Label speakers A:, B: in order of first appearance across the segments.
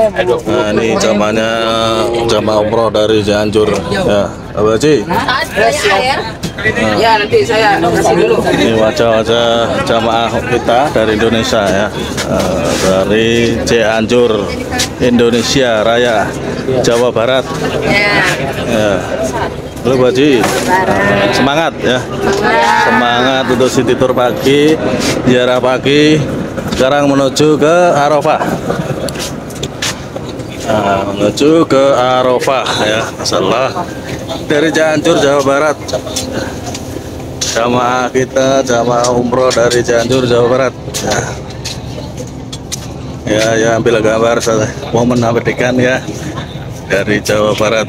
A: Nah, ini jamaah umroh dari Cianjur ya, Abah Haji.
B: Ya, nanti saya kasih dulu.
A: Ini wajah-wajah jamaah kita dari Indonesia ya, dari Cianjur, Indonesia Raya, Jawa Barat. Ya. Halo Bu Haji, semangat ya, semangat untuk city tour pagi, ziarah pagi. Sekarang menuju ke Arafah. Nah, menuju ke Arafah ya, masalah dari Cianjur, Jawa Barat. Jamaah kita, jamaah umroh dari Cianjur, Jawa Barat. Ya, ambil gambar momen abadikan ya dari Jawa Barat.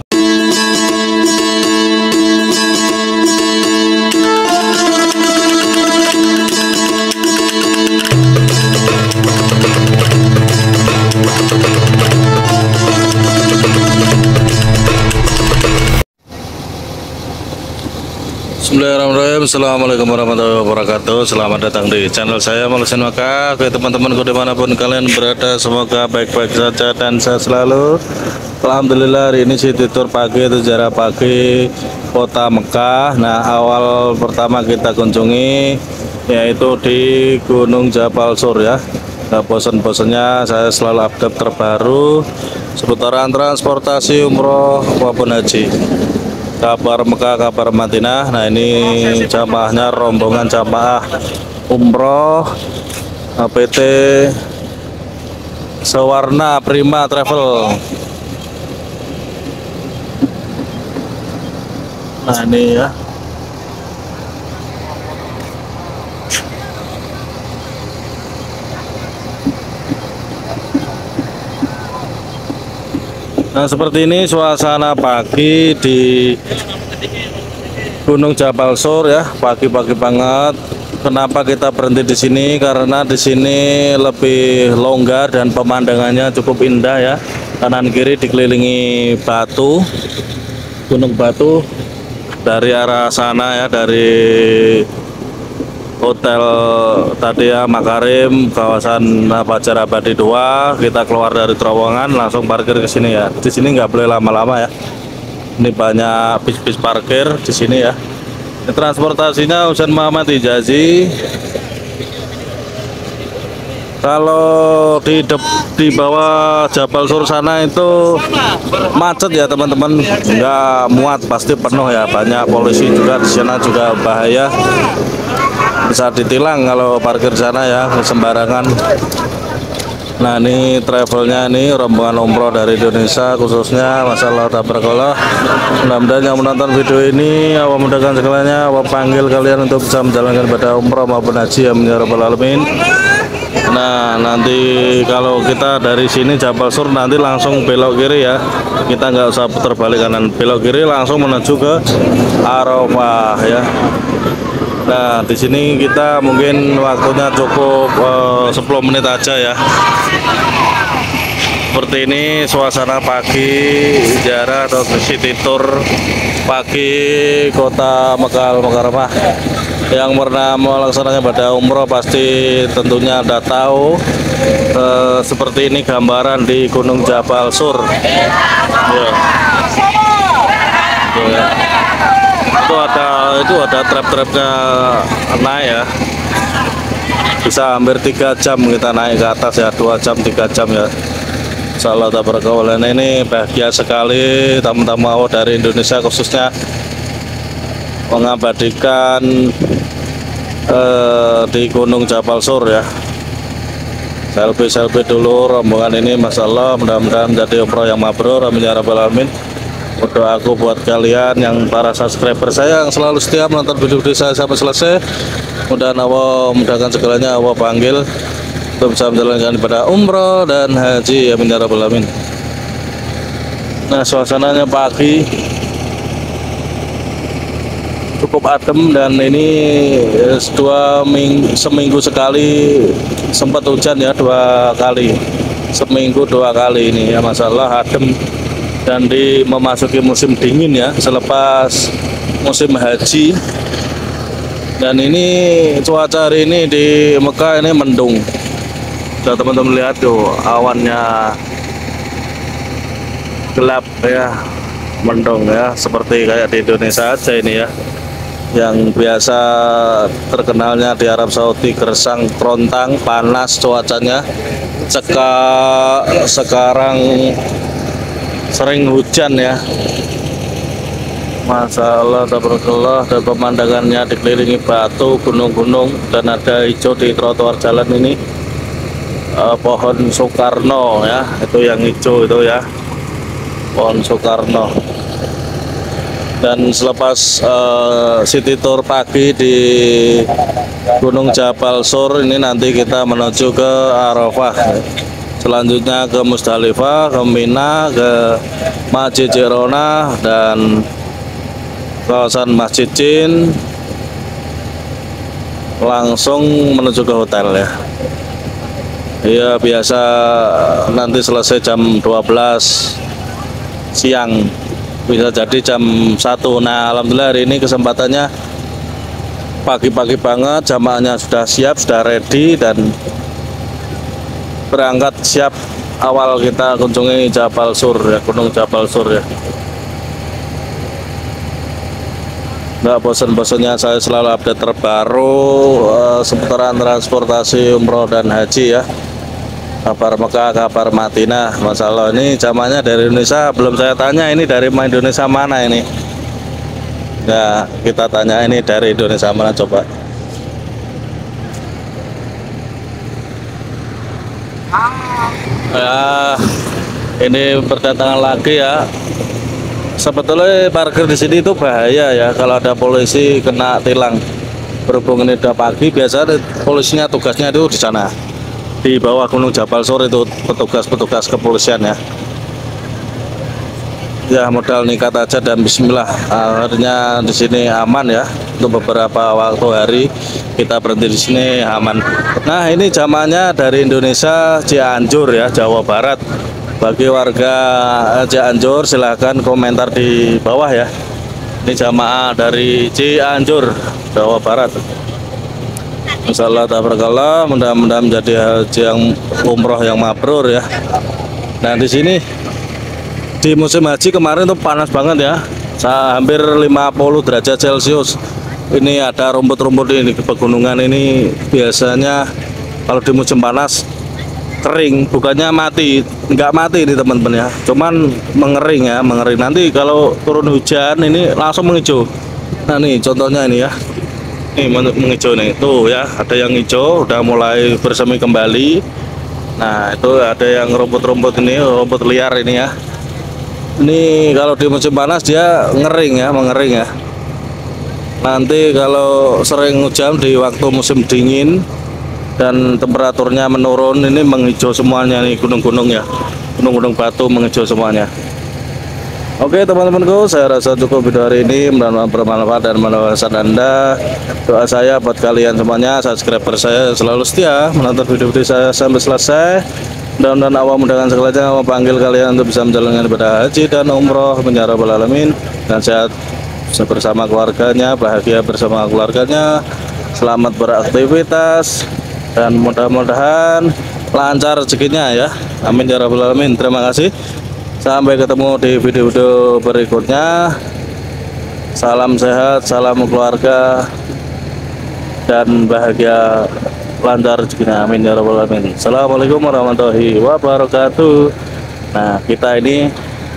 A: Bismillahirrahmanirrahim. Assalamualaikum warahmatullahi wabarakatuh. Selamat datang di channel saya Malaysian Mekah. Oke teman-temanku dimanapun kalian berada, semoga baik-baik saja dan sehat selalu. Alhamdulillah, hari ini city tour pagi itu jarak pagi kota Mekah. Nah, awal pertama kita kunjungi yaitu di Gunung Jabal Sur ya. Nah, bosan-bosannya saya selalu update terbaru seputaran transportasi umroh maupun haji. Kabar Mekah, kabar Madinah. Nah, ini jamaahnya, rombongan jamaah umroh PT Sewarna Prima Travel. Nah, ini ya. Nah, seperti ini suasana pagi di Gunung Jabal Sur ya, pagi-pagi banget. Kenapa kita berhenti di sini? Karena di sini lebih longgar dan pemandangannya cukup indah ya. Kanan kiri dikelilingi batu, gunung batu. Dari arah sana ya, dari hotel tadi ya, Makarim, kawasan Fajar Abadi 2, kita keluar dari terowongan langsung parkir ke sini ya. Di sini nggak boleh lama-lama ya. Ini banyak bis-bis parkir di sini ya. Ini transportasinya Husain Muhammad Hijazi. Kalau di bawah Jabal Sur sana itu macet ya teman-teman, nggak muat, pasti penuh ya. Banyak polisi juga di sana, juga bahaya, bisa ditilang kalau parkir sana ya sembarangan. Nah, ini travelnya, ini rombongan umroh dari Indonesia khususnya, masalah tabarakallah. Mudah-mudahan yang menonton video ini Allah mudahkan segalanya, Allah panggil kalian untuk bisa menjalankan ibadah umroh maupun haji, amin ya rabbal alamin. Nah, nanti kalau kita dari sini Jabal Sur nanti langsung belok kiri ya, kita nggak usah putar balik kanan, belok kiri langsung menuju ke Arafah ya. Nah, di sini kita mungkin waktunya cukup 10 menit aja ya. Seperti ini suasana pagi ziarah atau city tour pagi kota Mekah Al-Mukarramah. Yang pernah melaksanakan ibadah umroh pasti tentunya Anda tahu seperti ini gambaran di Gunung Jabal Sur ya. Itu ada trap-trapnya naik ya, bisa hampir 3 jam kita naik ke atas ya, 2 jam 3 jam ya. Insyaallah tabarakallah. Ini bahagia sekali tamu-tamu dari Indonesia khususnya mengabadikan di Gunung Jabal Sur ya. Selfie dulu rombongan ini, masya Allah, mudah-mudahan menjadi umroh yang mabrur, amin ya rabbal alamin. Berdoa aku buat kalian yang para subscriber saya yang selalu setia menonton video-video saya sampai selesai. Mudah-mudahan Allah mudahkan segalanya, Allah panggil untuk bisa menjalankan ibadah umroh dan haji, amin ya rabbal alamin. Nah, suasananya pagi cukup adem, dan ini seminggu sekali sempat hujan ya, 2 kali, seminggu 2 kali ini ya, masalah adem. Dan memasuki musim dingin ya, selepas musim haji. Dan ini cuaca hari ini di Mekah ini mendung. Sudah teman-teman lihat tuh, awannya gelap ya, mendung ya, seperti kayak di Indonesia aja ini ya. Yang biasa terkenalnya di Arab Saudi gersang, kerontang, panas cuacanya. Sekarang sering hujan ya. Masya Allah, tabarakallah, dan pemandangannya dikelilingi batu, gunung-gunung, dan ada hijau di trotoar jalan ini. Pohon Soekarno ya, itu yang hijau itu ya, pohon Soekarno. Dan selepas city tour pagi di Gunung Jabal Sur ini, nanti kita menuju ke Arafah. Selanjutnya ke Musdalifah, ke Mina, ke Masjid Jirona, dan kawasan Masjid Jin, langsung menuju ke hotel ya. Iya, biasa nanti selesai jam 12 siang, bisa jadi jam 1. Nah, alhamdulillah hari ini kesempatannya pagi-pagi banget, jamaahnya sudah siap, sudah ready, dan berangkat siap. Awal kita kunjungi Jabal Sur ya, Gunung Jabal Sur ya. Nggak bosan-bosannya saya selalu update terbaru seputaran transportasi umroh dan haji ya. Kabar Mekah, kabar Madinah. Masalah ini zamannya dari Indonesia belum saya tanya, ini dari Indonesia mana ini? Ya, kita tanya ini dari Indonesia mana, coba. Ya, ini berdatangan lagi ya. Sebetulnya parkir di sini itu bahaya ya, kalau ada polisi kena tilang. Berhubung ini udah pagi, biasa polisinya tugasnya itu di sana, di bawah Gunung Jabal Sur itu, petugas-petugas kepolisian ya. Ya, modal nikat aja dan Bismillah. Akhirnya di sini aman ya, untuk beberapa waktu hari kita berhenti di sini aman. Nah, ini jamaahnya dari Indonesia, Cianjur ya, Jawa Barat. Bagi warga Cianjur silahkan komentar di bawah ya. Ini jamaah dari Cianjur, Jawa Barat. Insyaallah tabarakallah, mudah-mudahan menjadi haji yang umroh yang mabrur ya. Nah, di sini di musim haji kemarin tuh panas banget ya, hampir 50 derajat Celcius. Ini ada rumput-rumput ini, pegunungan ini biasanya kalau di musim panas kering, bukannya mati, nggak mati ini teman-teman ya, cuman mengering ya, mengering. Nanti kalau turun hujan ini langsung menghijau. Nah, nih contohnya ini ya, ini menghijau nih, tuh ya, ada yang hijau udah mulai bersemi kembali. Nah, itu ada yang rumput-rumput ini, rumput liar ini ya. Ini kalau di musim panas dia ngering ya, mengering ya. Nanti kalau sering hujan di waktu musim dingin dan temperaturnya menurun, ini menghijau semuanya nih, gunung-gunung ya, gunung-gunung batu menghijau semuanya. Oke teman-temanku, saya rasa cukup video hari ini, mudah-mudahan bermanfaat dan mewawasan Anda. Doa saya buat kalian semuanya, subscriber saya selalu setia menonton video-video saya sampai selesai. Mudah-mudahan Allah mudahkan segalanya, Allah panggil kalian untuk bisa menjalankan ibadah haji dan umroh ya rabbal alamin, dan sehat bersama keluarganya, bahagia bersama keluarganya, selamat beraktivitas, dan mudah-mudahan lancar rezekinya ya, amin ya rabbal alamin. Terima kasih, sampai ketemu di video-video berikutnya. Salam sehat, salam keluarga, dan bahagia, lancar rezekinya, amin ya rabbal alamin. Assalamualaikum warahmatullahi wabarakatuh. Nah, kita ini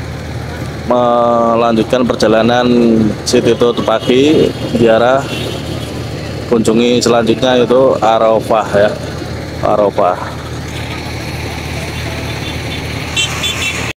A: melanjutkan perjalanan city tour pagi di arah kunjungi selanjutnya itu Arafah ya, Arafah.